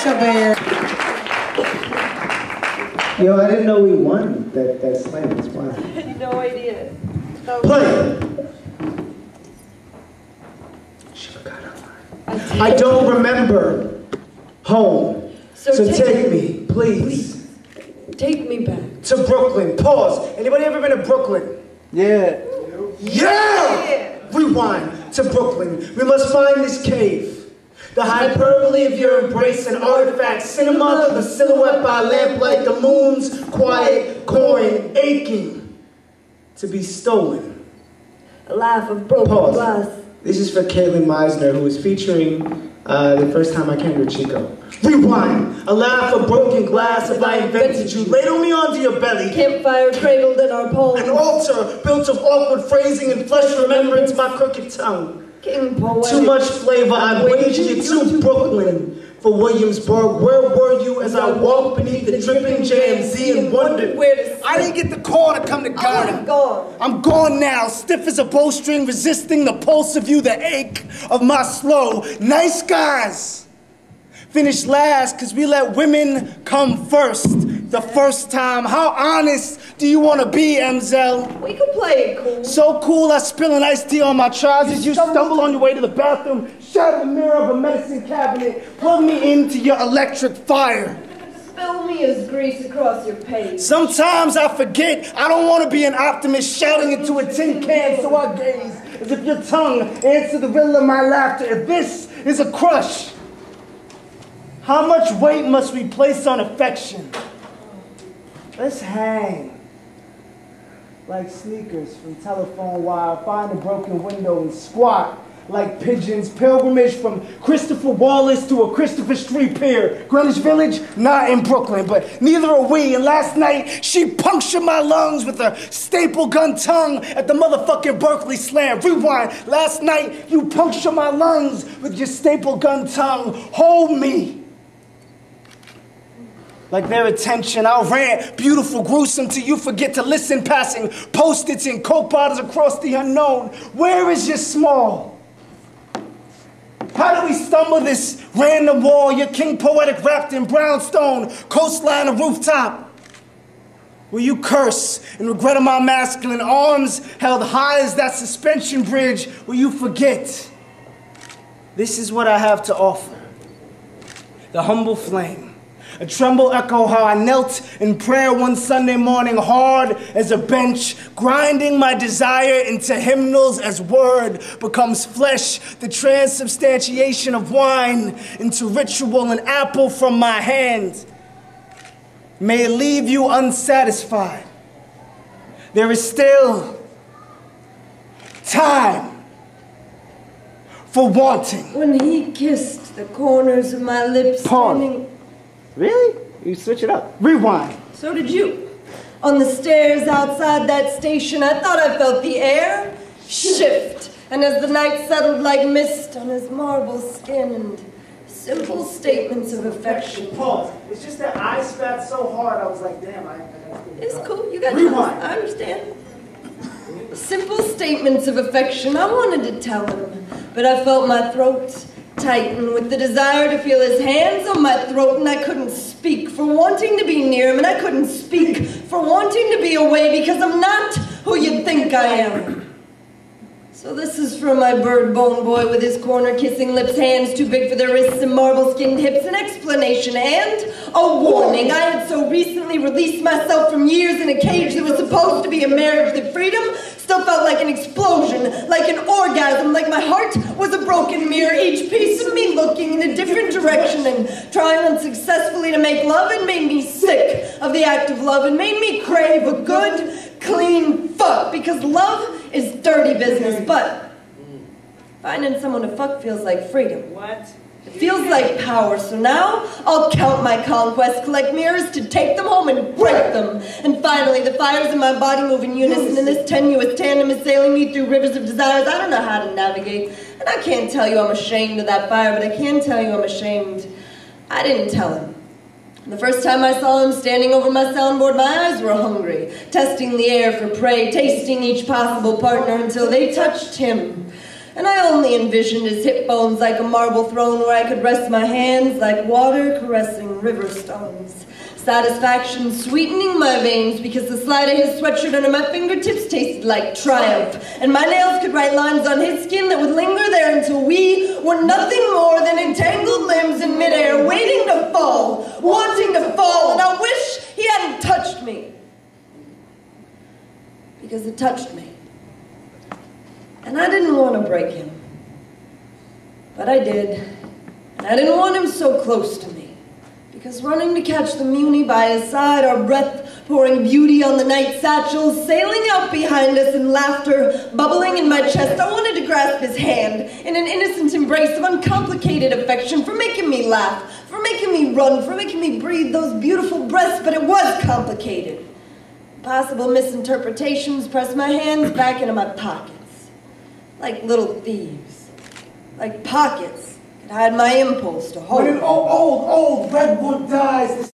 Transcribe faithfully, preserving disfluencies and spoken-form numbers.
Chabert. Yo, I didn't know we won that, that slam. That's why. I had no idea. Oh. Play! I don't remember home. So, So take, take me, please, please, take me back. to Brooklyn. Pause. Anybody ever been to Brooklyn? Yeah. Yeah! Yeah. Rewind to Brooklyn. We must find this cave. The hyperbole of your embrace, an artifact, cinema, a silhouette by lamplight, the moon's quiet coin, aching to be stolen. A laugh of broken Pause. glass. This is for Caitlin Meisner, who is featuring uh, the first time I came to Chico. Rewind. A laugh of broken glass if I invented you. Ladle me onto your belly. Campfire cradled in our poem. An altar built of awkward phrasing and flesh remembrance, my crooked tongue. King poetic. Too much flavor, I wagered you to Brooklyn for Williamsburg. Where were you as I walked beneath the dripping J M Z and wondered where to I didn't get the call to come to Ghana. I'm gone. I'm gone now, stiff as a bowstring, resisting the pulse of you, the ache of my slow. Nice guys. Finished last, cause we let women come first. The first time. How honest do you want to be, Emzel? We could play it cool. So cool, I spill an iced tea on my trousers. You stumble on your way to the bathroom, shatter the mirror of a medicine cabinet, plug me into your electric fire. Spill me as grease across your page. Sometimes I forget I don't want to be an optimist shouting into a tin can, so I gaze as if your tongue answered the riddle of my laughter. If this is a crush, how much weight must we place on affection? Let's hang like sneakers from telephone wire, find a broken window and squat like pigeons. Pilgrimage from Christopher Wallace to a Christopher Street pier. Greenwich Village, not in Brooklyn, but neither are we. And last night, she punctured my lungs with her staple gun tongue at the motherfucking Berkeley Slam. Rewind. Last night, you punctured my lungs with your staple gun tongue. Hold me. Like their attention, I'll rant, beautiful, gruesome, till you forget to listen, passing post-its and coke bottles across the unknown. Where is your small? How do we stumble this random wall, your king poetic wrapped in brownstone, coastline, a rooftop? Will you curse and regret of my masculine arms held high as that suspension bridge? Will you forget? This is what I have to offer. The humble flame. A tremble echo how I knelt in prayer one Sunday morning, hard as a bench, grinding my desire into hymnals as word becomes flesh, the transubstantiation of wine into ritual, an apple from my hand. May it leave you unsatisfied. There is still time for wanting. When he kissed the corners of my lips, Pause. standing... Really? You switch it up. Rewind. So did you. On the stairs outside that station, I thought I felt the air shift. And as the night settled like mist on his marble skin and simple statements of affection. Pause. It's just that I spat so hard, I was like, damn, I... I It's cool. You got Rewind. I understand. Simple statements of affection. I wanted to tell him, but I felt my throat tighten with the desire to feel his hands on my throat, and I couldn't speak for wanting to be near him, and I couldn't speak for wanting to be away because I'm not who you'd think I am. So this is from my bird bone boy with his corner kissing lips, hands too big for their wrists and marble skinned hips, an explanation and a warning. I had so recently released myself from years in a cage that was supposed to be a marriage that freedom still felt like an explosion, like an orgasm, like my heart was a broken mirror, each piece of me looking in a different direction and trying unsuccessfully to make love, and made me sick of the act of love and made me crave a good, clean fuck, because love is dirty business, but finding someone to fuck feels like freedom. What? It feels like power, so now I'll count my conquests, collect mirrors to take them home and break them. And finally, the fires in my body move in unison, and this tenuous tandem is sailing me through rivers of desires I don't know how to navigate. And I can't tell you I'm ashamed of that fire, but I can tell you I'm ashamed I didn't tell him. The first time I saw him standing over my soundboard, my eyes were hungry, testing the air for prey, tasting each possible partner until they touched him. and I only envisioned his hip bones like a marble throne where I could rest my hands like water caressing river stones. Satisfaction sweetening my veins because the slide of his sweatshirt under my fingertips tasted like triumph, and my nails could write lines on his skin that would linger there until we were nothing more than entangled limbs in midair, waiting to fall, wanting to fall, and I wish he hadn't touched me. Because it touched me. And I didn't want to break him. But I did. And I didn't want him so close to me. Because running to catch the Muni by his side, our breath pouring beauty on the night satchels, sailing out behind us and laughter bubbling in my chest, I wanted to grasp his hand in an innocent embrace of uncomplicated affection for making me laugh, for making me run, for making me breathe those beautiful breaths, but it was complicated. Possible misinterpretations pressed my hands back into my pockets, like little thieves, like pockets. Hide my impulse to hold. When an old, old, old redwood dies,